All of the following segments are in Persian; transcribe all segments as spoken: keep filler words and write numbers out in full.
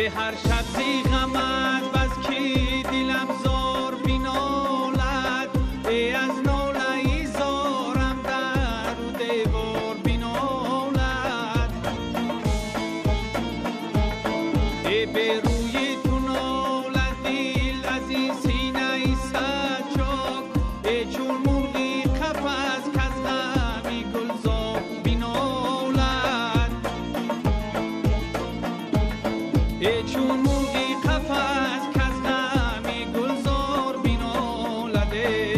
هر شب زی غمت بس کی دلم زار بینالد ای از ناله ای زارم در رو دیوار بینالد ای به روی تو نالد دل از این سینه ای سچاک ای چون مرغی قفس کز غمی گلزار بینالد ای چون مرغی قفس کز غمی گلزار بینالد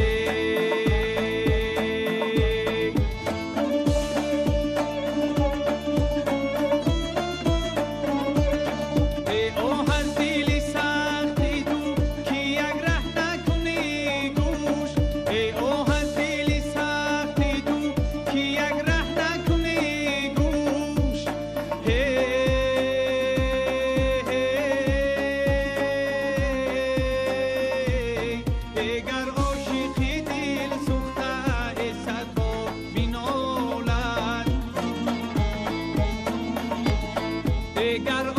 ای آه از دل سختی تو که یک ره نکنی گوش ای آه از دل سختی تو که یک ره نکنی گوش اگر عاشقی دل سوخته صد بار بینالد اگر